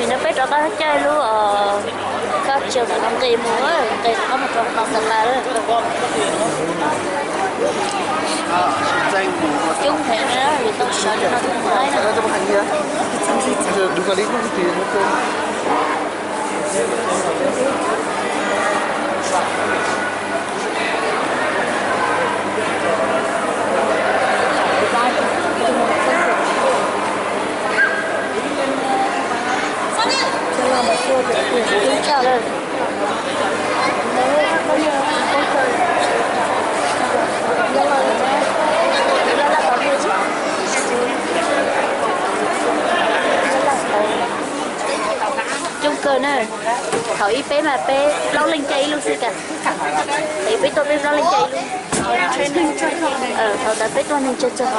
thì nó biết rõ có chơi luôn các trường của công ty mua đây có một trong công ty là chung thế nữa thì tôi sợ cho nó không phải nữa tôi thành nữa đúng là lý không thì nó không chúng chào đây chung cơ nè thổi bé mà bé lâu lên cháy luôn xí cả thì bé tôi bé lâu lên cháy luôn thổi đã bé tôi lên chơi chơi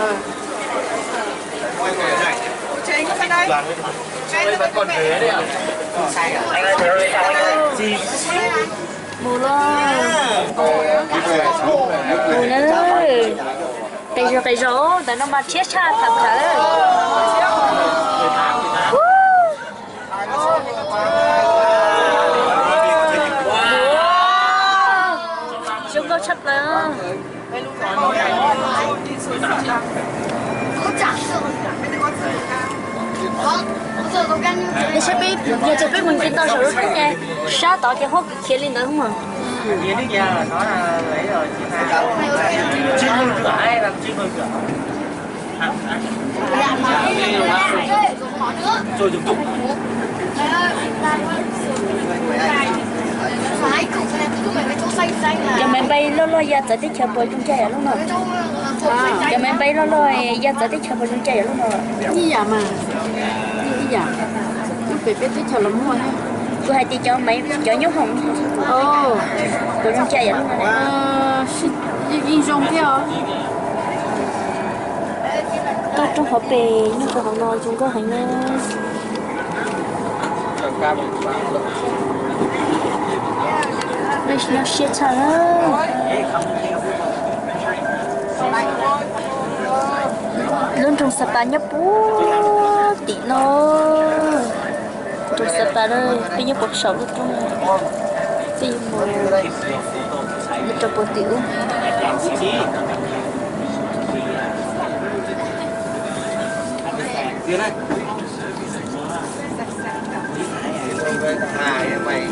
mù lo mù nữa cái rổ tại nó mà chết cha thật thật chúng có chấp nữa để sẽ biết giờ sẽ biết mình chỉ tao rồi đấy nha sát tao cho hốt kia lên nữa không mà kia nước nhà nó là lấy rồi chim hương cửa ai làm chim hương cửa rồi dùng dụng giờ máy bay lo ra tới tiếp theo bồi trong chai luôn rồi giờ máy bay lo ra tới tiếp theo bồi trong chai luôn rồi như vậy mà như vậy nó phải biết tiếp theo lắm rồi cô hai chị cho mấy cho nhóc hồng bồi trong chai luôn rồi in dùng theo các trong hộp bề nhưng cô học nói chúng có hành đây là shit chả luôn trong sapa nhấp bú tí nó trong sapa đây bây giờ cuộc sống được trong tìm một trong bộ tiểu mày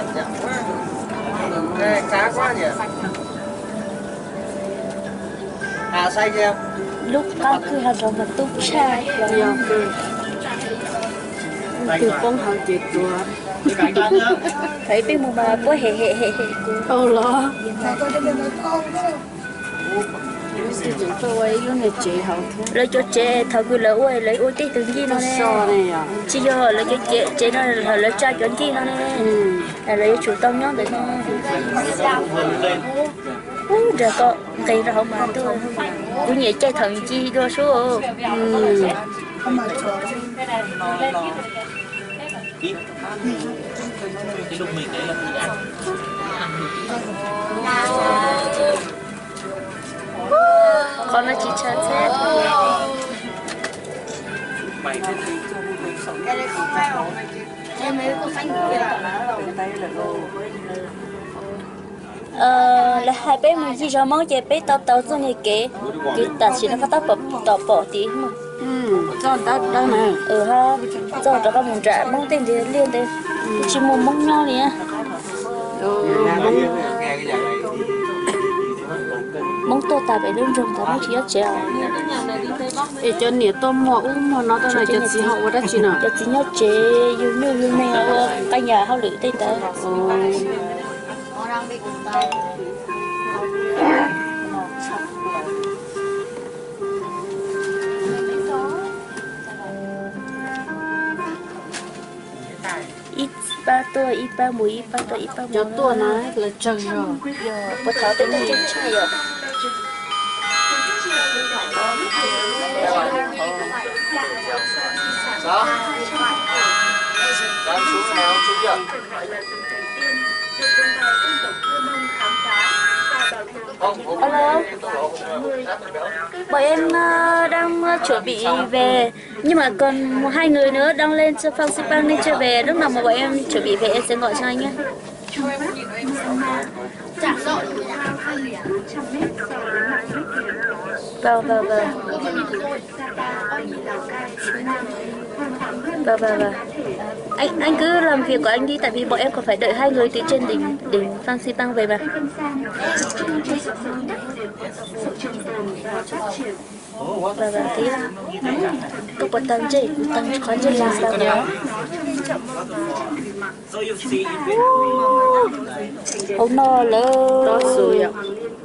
cá quá nhỉ say chưa lúc con cứ học rồi mà túc trai từ con học chết rồi thấy biết một bà có hệ lo tôi luôn là chế học lấy cho chế thằng cứ lấy ôi tí từng gì nó nè chỉ do lấy cho chế nó là lấy cha chuẩn gì nó nè là lấy chủ tâm nhóm để nó giờ có cây rau mà tôi cũng nhẹ chơi thần chi đua số con nó chỉ chơi thế là hai bé mình chỉ cho món chơi bé tao tao cho người kế thì ta chỉ nó phát tao bỏ tí mà cho tao đây này ha cho tao có một trả món tiền thì liên đây chỉ một món nhau nè món tô ta phải đơn rồng ta món chỉ chéo để cho nè tôm mò mà nó tao này cho gì họ vào đó chị nào cho chị nhớ chế như này cái nhà họ lựa tây tới ít ba tuổi ít ba mũi ít ba tuổi ít ba mũi cho tuổi này là chừng rồi giờ bắt đầu tới cái chân chơi rồi sao đang xuống nào xuống chưa alo bọn em đang chuẩn bị về Nhưng mà còn hai người nữa đang lên cho Phan Xipang nên chưa về, lúc nào mà bọn em chuẩn bị về em sẽ gọi cho anh nhé. Vâng. Anh cứ làm việc của anh đi, tại vì bọn em còn phải đợi hai người từ trên đỉnh Phan Xipang về mà. Vâng, tí có một tăng khó chơi là sao đó. Không no lỡ. Đó rồi ạ.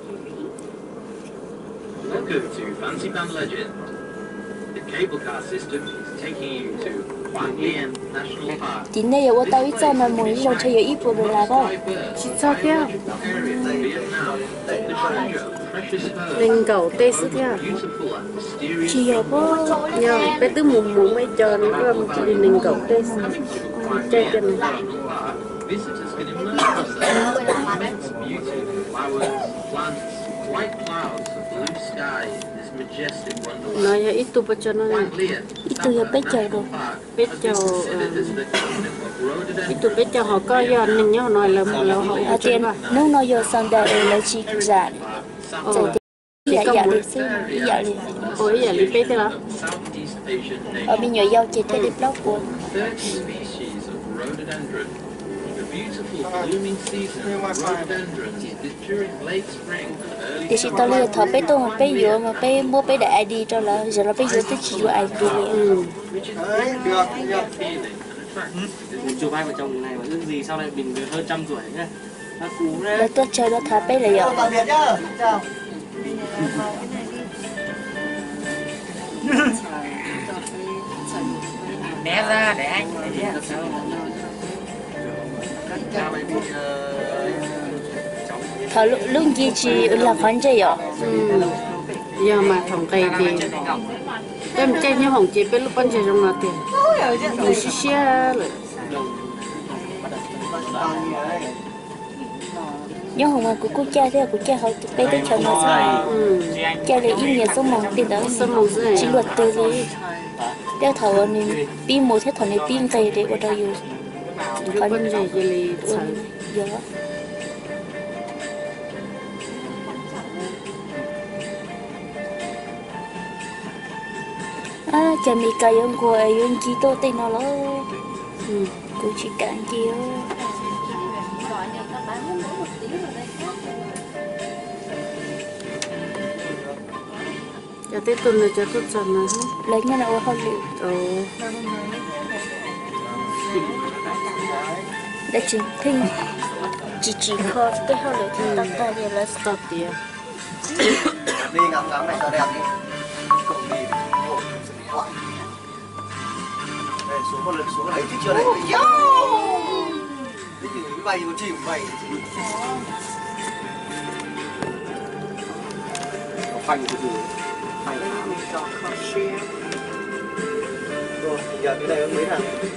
Welcome to Fancy Band Legend. The cable car system is taking you to Tuag National Park. Tí này ở tao ít cho mà muốn đi chơi ít bộ đồ là đó. Chị sao thế? Linh cầu tê sức nha. Chị ở bố. Nhờ, bé cứ mùng mấy tròn nó chỉ linh cầu tê sức. Chơi chân. Visitors can immerse themselves in immense beauty of flowers, plants, white clouds, and blue sky in this majestic wonderland. Nói ít tu bớt cho nó này. Ít từ giờ bé chờ rồi. Bé chờ. Ít tu bé chờ họ coi giờ nên nhau nói là họ tiền nếu nói giờ sang đây là chỉ giả. Dạ đi xin, dạ đi. Ôi dạ đi bé thế nào? Ở bên nhỏ giao chỉ thấy đi blog của. 30 species of rhododendron. The beautiful blooming season of rhododendrons is during late spring and early Thì chị tao liền thọ bé tôi mà bé vừa mà bé mua bé đại ID cho là giờ là bé vừa tới chỉ vừa ID liền. chụp hai vợ chồng này mà ước gì sau này mình được hơn 100 tuổi nhá. Nó cú đấy. Để tôi chơi nó thả bé là giờ. Tạm biệt nhá. Chào. Né ra để anh. Thọ lúc gì chị là khoản chơi giờ. Giờ mà thằng cây thì em chơi như hồng chị biết lúc con chơi trong nào tiền. Mình xia rồi. Nhưng hôm mà của cha thế là của cha họ bé tới chờ nó sao? Cha là ý nghĩa số mong tiền đó. Chỉ luật từ gì? Đeo thầu nên pin một thế thầu này pin cây để vào đâu dùng. Con gì thì sợ. Dạ. Chả mi cây ông của ông chỉ tô tên nó lo. Cũng chỉ cả anh kia. Cho tới tuần này cho tốt dần này. Lấy nhau nào không liệu. Để chính thinh chỉ khó cái họ lấy thì tắt ta thì là Stop đi. Đi ngắm này cho đẹp đi. Cùng đi. Đây xuống một lần xuống lấy thì chưa đấy. Cái gì bay một chim bay. Phanh cái gì? Phanh. Rồi, giờ cái này mấy thằng?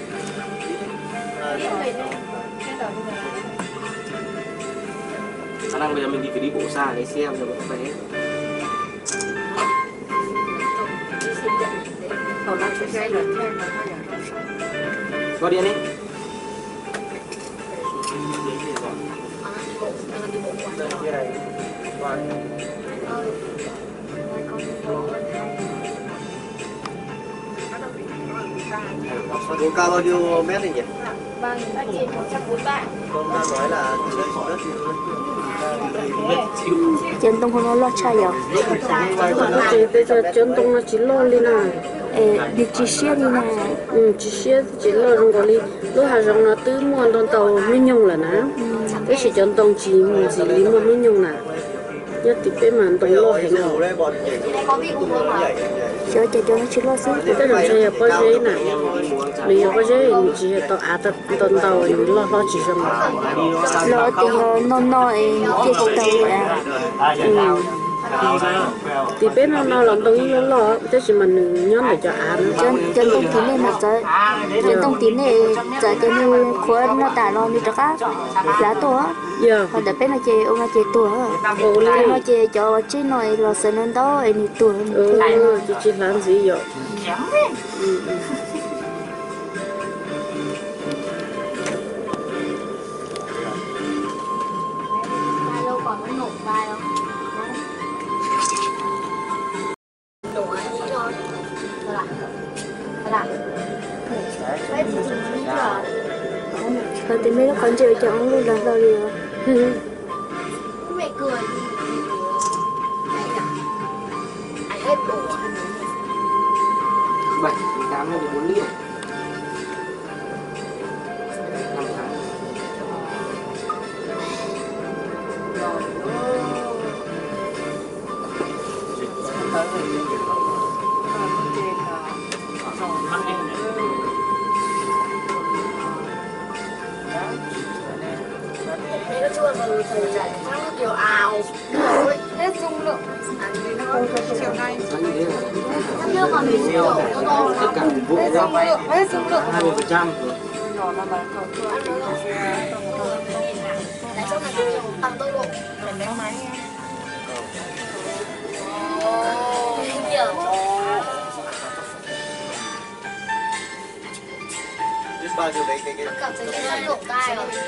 Khả năng bây giờ mình phải đi bộ xa để xem cho các bé. Gọi điện đi. Độ cao bao nhiêu mét này nhỉ? Vâng, anh chị 143. Con đang nói là từ đây xuống đất Chân tông nó lo chai à? Chị bây giờ chân tông nó chỉ lo lên à? Đi chỉ xe đi nè. Chỉ xe chỉ lo trong cái lúc hà rong nó tứ mua con tàu mới nhung là ná. Cái chỉ chân tông chỉ mua gì lý mua mới nhung là. Nhất thì cái màn tông lo hành hậu. Cho nó chỉ lo xuống. Cái dòng xe có giấy này. Bây giờ có giấy chỉ tàu tàu tàu lo chỉ trong lo thì nó cái tàu à. Thì bé nó làm tông như lo thế chỉ mình nhón để cho ăn. Chân tông tí này là chơi. Chân tông tí này chơi cái như khối nó tả lo như đó lá tổ á. Giờ. Còn để bé nó chơi ông nó chơi tổ á. Nó chơi cho chứ nói lo sợ nên đó anh tổ. Chỉ làm gì vậy? chém đấy. Lâu còn nó nổ vai không? Đổ cái gì thôi. Thôi thì mấy đứa con chơi chọn luôn là sao đi Mẹ cười. Anh hết đổ. 7, 8 là 4 liệu. 5 tháng. Nó chua rồi thời gian nó kiểu ảo rồi hết dung lượng chiều nay nó chưa còn bị nhiều Tất cả vụ hết dung lượng 20%. tại sao này tăng tốc độ đánh máy nhiều cảm thấy cái lỗ tai rồi.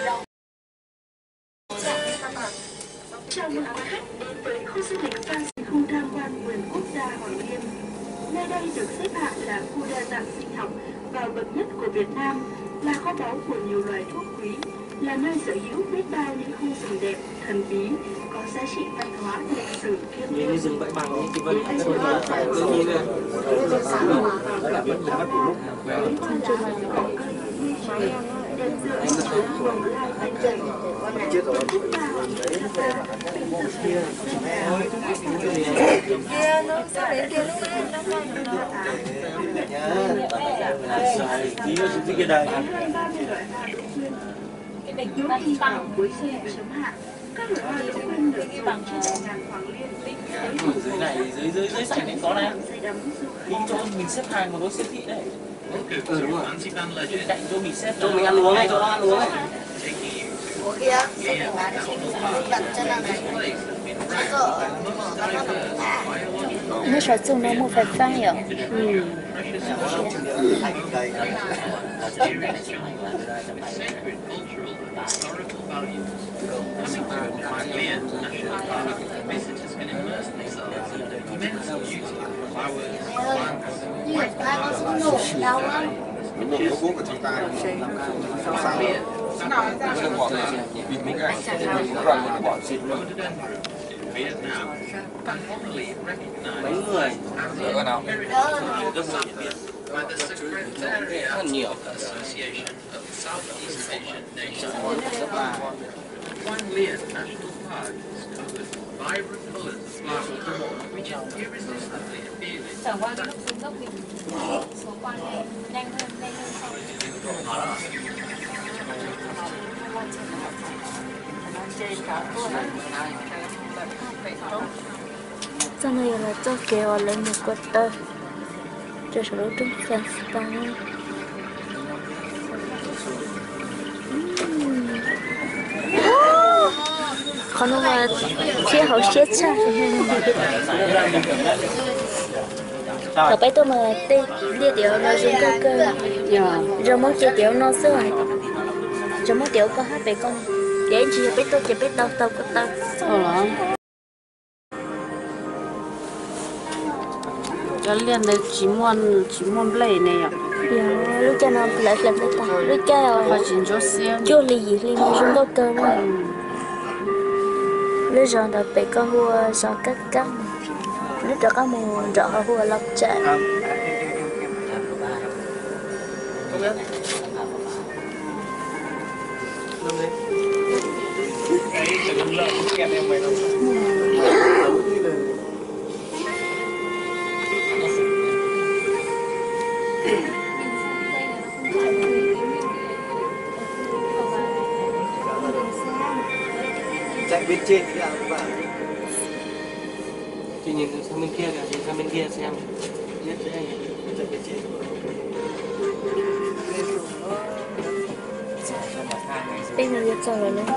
Chào mừng quý khách đến với khu du lịch Fancy khu tham quan vườn quốc gia Hoàng Liên. Nơi đây được xếp hạng là khu đa dạng sinh học và bậc nhất của Việt Nam, là kho báu của nhiều loài thuốc quý, là nơi sở hữu biết bao những khu rừng đẹp, thần bí, có giá trị văn hóa, lịch sử thiêng liêng. Như rừng bãi bằng như cái vân tự nhiên này. Đôi khi vào cuối xuân chấm hạn, các loại hoa chấm quanh được bằng trên đại ngàn Hoàng Liên. Dưới này, dưới sảnh này có này. Đi chỗ mình xếp hàng mà có siêu thị đấy. Đúng rồi. Cạnh chỗ mình xếp, chỗ mình ăn uống này, chỗ nó ăn uống này. Ủa kia, đặt chân là này. nó sợ dùng nó một phải phai rồi như ai có xuống nổ đau lắm. Vietnam, commonly Mấy recognized người. as Nào. by the Secretariat Association of Southeast Asian Nations. Tuag National Park is covered with vibrant colors of flower, which is irresistibly appealing. Trở qua cái lúc xuống dốc mình xuống qua này nhanh hơn cho nên là cho kéo lên một quạt tơ cho số đối trứng sáng tăng còn là chia hậu chia cha ở bây tôi mà tê lia tiểu nó dùng cơ cơ rồi mỗi chia tiểu nó sữa rồi mỗi tiểu có hát về con để chỉ biết tôi chỉ biết đâu tao có tao cho liền đấy chỉ muốn lấy này ạ. Lúc cho nó lấy ta lúc cho Và chỉ cho xiên. chưa lì gì lì mà dùng đâu cơ nữa lúc rồi đợt bị con hùa rồi cắt lúc đó có một rõ hùa lọc chạy chạy bên trên thì là các bạn. Thì nhìn sang bên kia kìa, nhìn sang bên kia xem. Biết dễ nhỉ? Chạy bên trên. bên này cho rồi nữa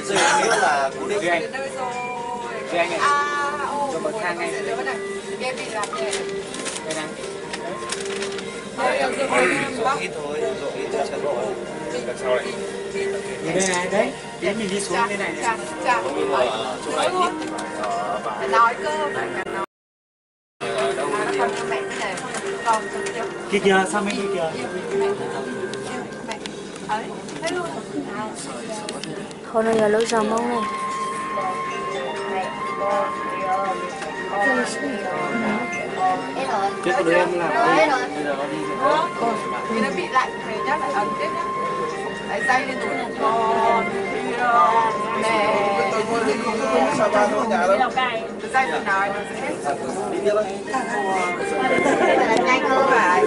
rơi nếu là cố định. Với anh này. Cho bậc thang ngay. Đây này. Rộ ít thôi, rộ ít cho chân rồi. Đằng sau này. Đây này, đấy. Tí mình đi xuống đây này. Nói cơ. Kia kìa, sao mấy kia kìa? Thôi nó giờ lúc sau món này. Tiếp của đứa em làm đi. Bây giờ nó đi rồi. Vì nó bị lạnh, về nhá, lại ấn tiếp nhá. Đấy, dây lên tủ này. Nè. Dây từ nói nó sẽ hết. Đi tiếp đi. Nhanh hơn phải.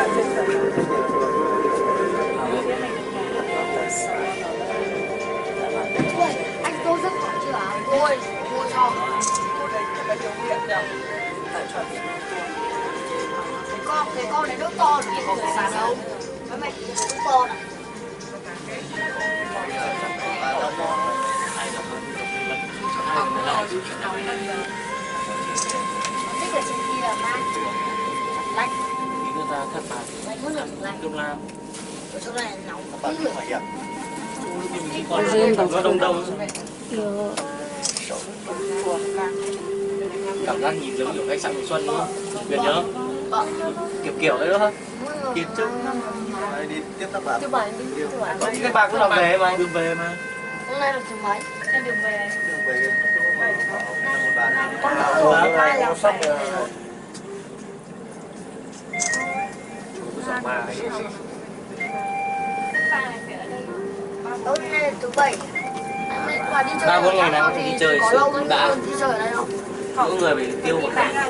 Anh tô rất khó chưa ạ? Ôi, mua cho. Cái con này nước to thì không phải sàn đâu. Mấy mày nước to này. Thích ở trên kia là mang lạnh. Đưa ra thật mà. Đông Lam. Ở chỗ này nóng. Nó đông đông. Cảm giác nhìn giống kiểu khách sạn Mùa Xuân đúng không? Biết nhớ? Kiểu đấy đó. Kiến trúc. Đi tiếp các bạn. Thứ bảy đi. Các bạn cũng làm về mà. Đường về mà. Hôm nay là thứ mấy? Em đường về. Đường về một bạn. Mai là phải. Tối nay là thứ bảy. Ba bốn ngày nào đi chơi có lâu đã. đi chơi ở đây không? Mỗi người phải tiêu một cái.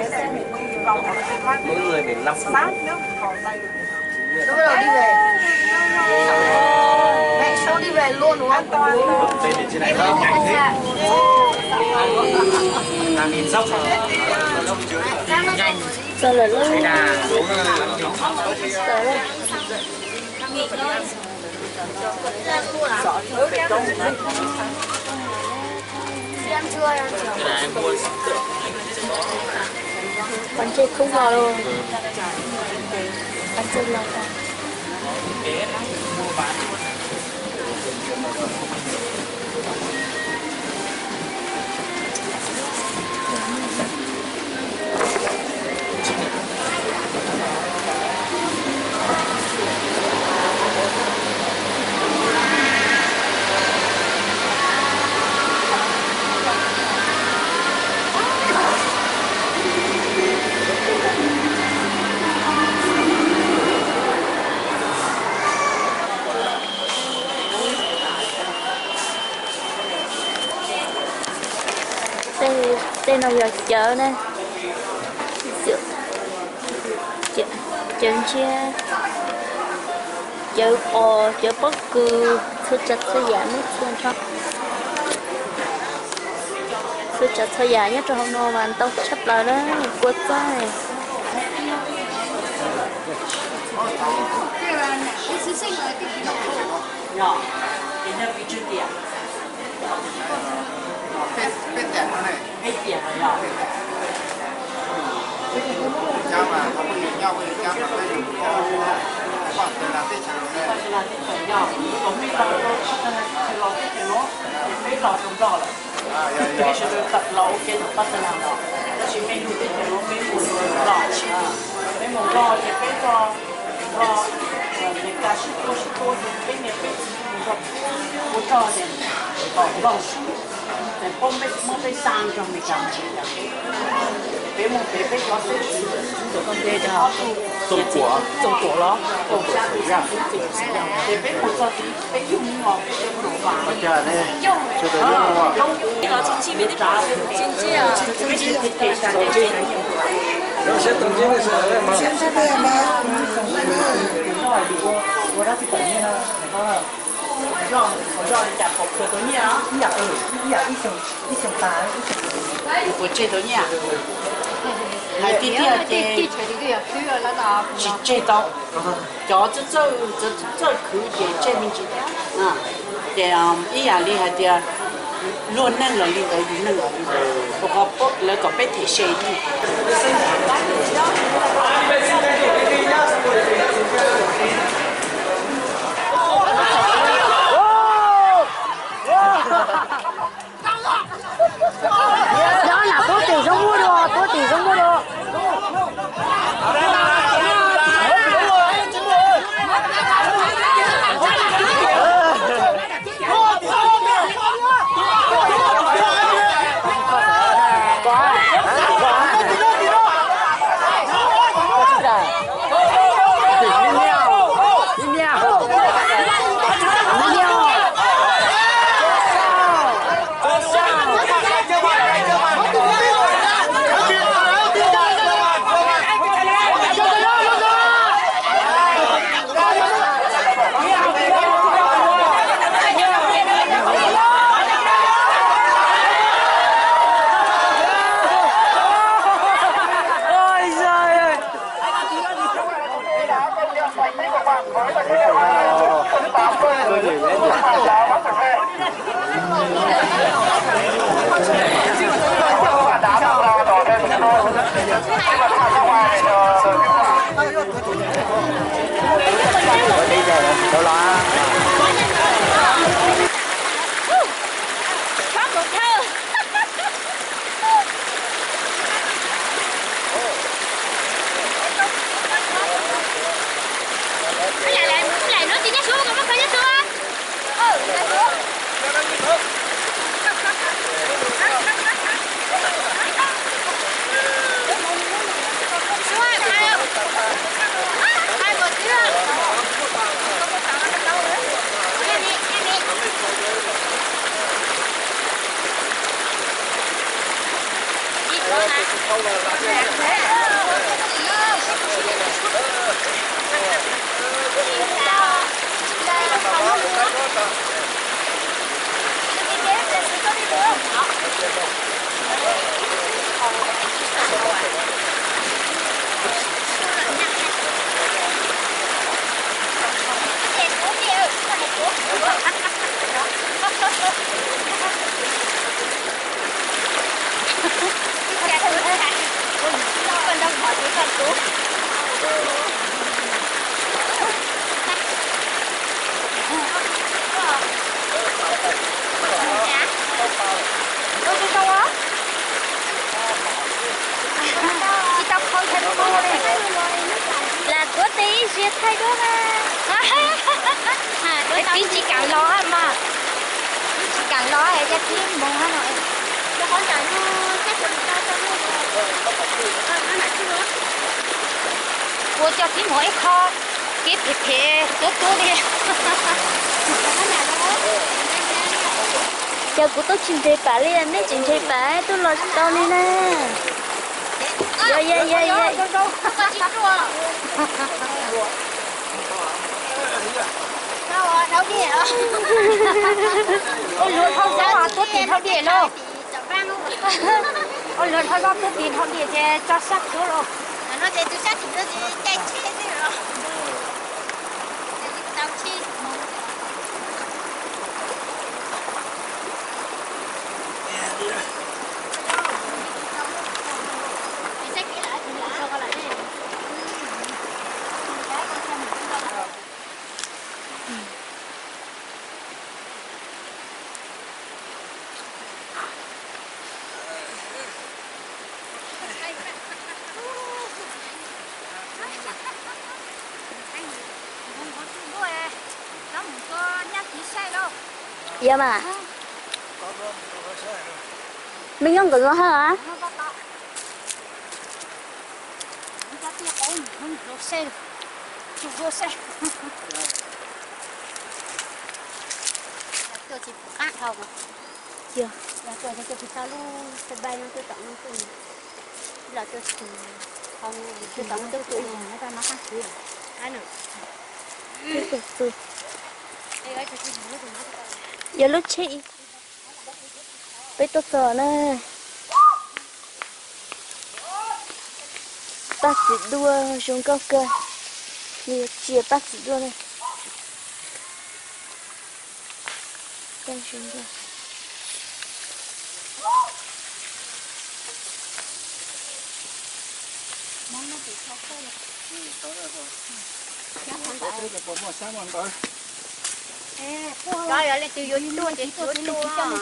Mỗi người phải 5 phút. Lúc bắt đầu đi về. Mẹ sao đi về luôn đúng không? Đây để trên này không nhanh thế. Là nhìn dốc rồi. Nhanh. Giờ là lúc. Đây là Giờ là. Em chưa em chưa. cái này em mua. Bánh chơi không vào luôn. Bánh chơi là tên nào giờ chợ này chợ chia chợ bò chợ bất cứ thứ chặt thứ giả nhất luôn thôi thứ chặt thứ giả nhất trong hôm nay mà anh tao chấp lại đó quất quá này nhỏ cái này bị chưa tiền. Biết tiền này. Hết tiền rồi nhỏ. Cháu mà không có nhìn nhau thì cháu mà đây có khoảng từ là tết chẳng này. Đây là cái phần nhỏ. Còn bây giờ tôi sẽ lo cái nó. Mấy lò không rõ rồi. Cái sự tập lẩu cái nó bắt đầu rồi. Nó chỉ mấy cái nó mấy mùi lò. Mấy mùi lò thì cái cho người ta sẽ có cái này cái我知道的，老师，在没被伤着没讲起的，别叫谁去，就跟别的中国了，别不着急，别用我，别不弄吧。 这样呢，就得用啊。 经济啊有些东西的时候，现在这样吗？ 我那去等你呢，然后。我让人家跑可多年啊！我这多年，还弟弟啊，这刀，叫这可以证明几天啊？ thì ý là đi hay thì luôn năng là đi tới năng là đi rồi có bốc lấy có biết thể xây đi đó là có tiền không mua được, có tiền không mua được. là có tí giết thay đó cái tí chỉ càng lo mà chỉ càng lo hay cho tiếng mong hả nội cho con trả nó cái phần ta cho nó cô cho tí mỗi kho cái thịt tốt đi giờ cô tôi chỉnh chế bà lên đấy chỉnh chế bà tôi lo tao đi nè dạ tháo đĩa ôi lượt tháo ra tốt tiền tháo đĩa luôn ôi lượt tháo ra tốt tiền tháo đĩa cho sắc số rồi nó để tôi sắc thì nó chạy chết rồi tao chi dạ mà mình không có gió hả tôi chỉ cắt thôi mà chưa là tôi chỉ sao luôn tôi bay nó tôi tặng nó tôi là tôi không tôi tặng tôi tụi nó ta nó khác gì ai nữa tôi giờ lúc chị biết tôi sợ nè bác sĩ đua xuống cao cơ như chia bác sĩ đua này Tên xuống rồi. Món nó bị khó khăn rồi. Rồi lại từ vô tua đến tua tua.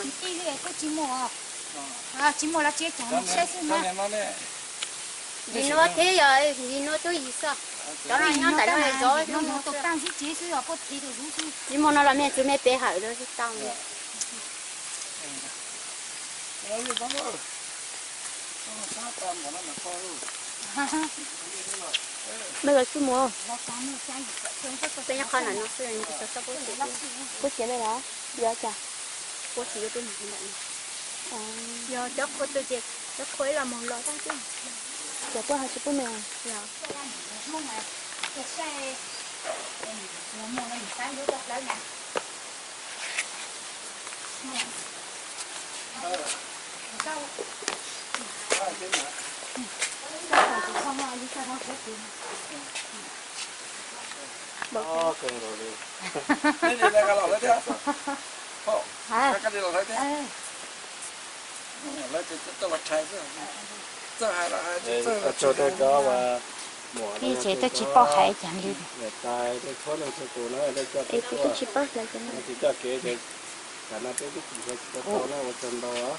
Chỉ mua là chết chẳng chết xin mà. Vì nó thế rồi, vì nó tôi gì sao? Đó là nhau tại nó là rồi, nó tục tăng chứ chế sư ở bột thì được chứ. nhưng mà nó là mẹ chú mẹ bé hỏi đó chứ tao. Bây giờ cứ mua. Bây giờ con là nó sẽ làm cái sao bố chị. Bố chị đây đó, giờ chả. Bố chị tôi mặc như vậy. Giờ chắc bố tôi chị, chắc khối là một lọ đó chứ. Giờ bố hai chị bố mẹ. Dạ. Cái xe nó mua nó sáng vô đó nè. Cần rồi đi. Đi đây cái lọ đấy chứ. Cái đi lọ đấy chứ. Lấy tôi lọt trái chứ. Tôi hay là cho tôi cho và Đi chế tôi chỉ bao hải chẳng đi. tài tôi thoát lên số nó đây cho Ê, tôi chỉ bao lại cho nó. thì cho kế cái cả nó tới cái số nó một trăm đó.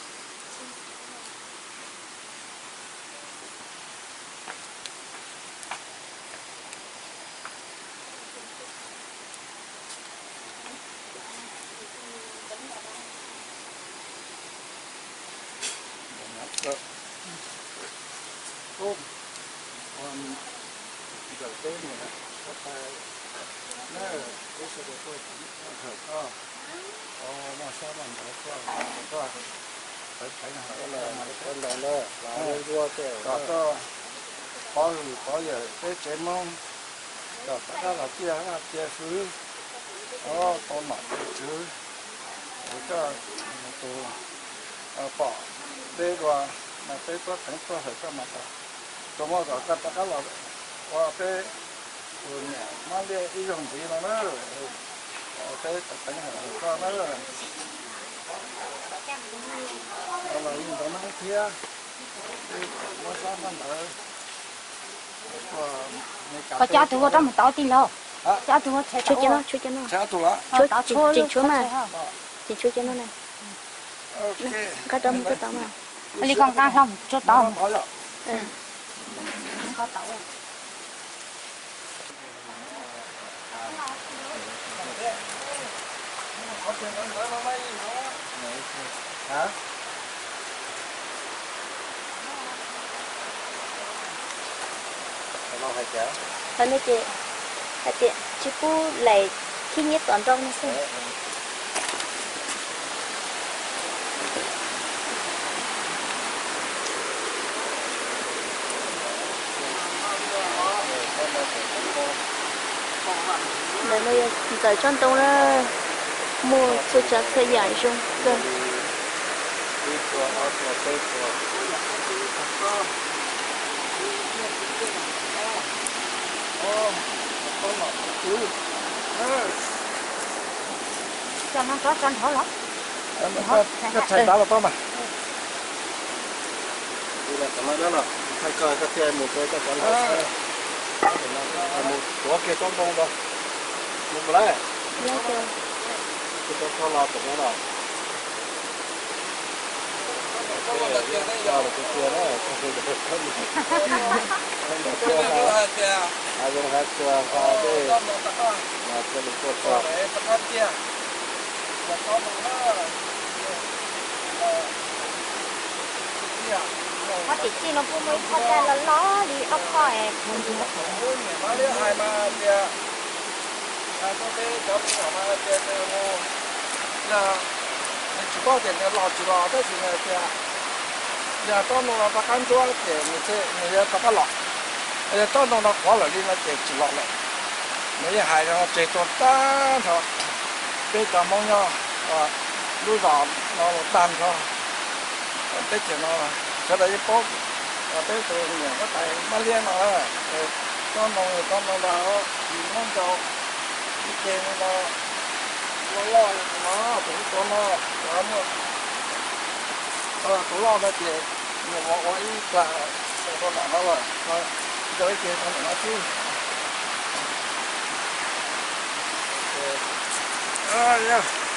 Tôm, giờ tôm này đó, có tài, nó cái số của tôi cũng có, mà sao mà có, phải là nó vua cái, có giờ cái chế mông, rồi tất cả là chia sứ, con mặt chứ, cái tôm, bỏ, đây rồi. Mà tới có thành có phải có mặt à, tôi mua cả tất cả là qua cái mà đi đi dùng gì mà nó cái thành có nó là những cái nó kia nó sao mà Có cha tụi trong một tao tin lâu. Cha tụi chạy Chú cho nó. cha tụi á, Chị chú mà. Chị chú cho nó này. ok, Cái đâm cái tao mà. Đi con ta không cho tao. có rồi. Có tao. Hả? Nó hay chả? Hơn nữa chị cô lại khi nhất toàn trong nó xem. Để bây giờ trong tông nó mua cho chắc sẽ giải chung cơ. Cho nó có con thỏ lắm. Cái thầy đó là có mà. Đây là cái đó là thay cờ cái xe một cái con thỏ. Một của kia trong đông đó. Một lấy. Dạ chưa. Cái đó là tụi nó rồi. Cái kia đó, cái kia đó, cái kia đó. Ai cũng hết chưa qua đi. Mà cái được cột vào. Có chỉ chi nó cũng mới có ra là nó đi ốc khỏi. chỉ có tiền là lọt chỉ lọt đó thì là giờ tao nó là ăn cho tiền người ta có lọt giờ tao nó khó là đi nó chỉ lọt lại mấy hai nó chỉ cho ta thôi bây giờ mong nhau lúc đó nó tan thôi bây giờ nó sẽ là cái bóp bây giờ người có tài mà liên nó tao nó là nó cho cái tiền nó lo nó cũng có nó đó mà cũng lo nó thì nhiều họ ý là con nó rồi rồi tới kia con nó chứ yeah.